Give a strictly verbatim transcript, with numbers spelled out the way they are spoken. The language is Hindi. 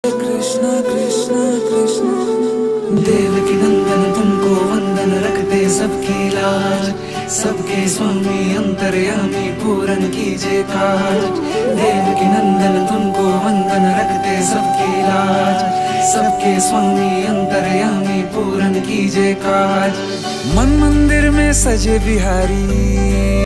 कृष्ण कृष्ण कृष्ण देवकी नंदन तुमको वंदन रखते सबकी लाज, सबके स्वामी अंतर्यामी पूरन कीजिए काज। देवकी नंदन तुमको वंदन रखते सबकी लाज, सबके स्वामी अंतर्यामी पूरन कीजिए काज। मन मंदिर में सजे बिहारी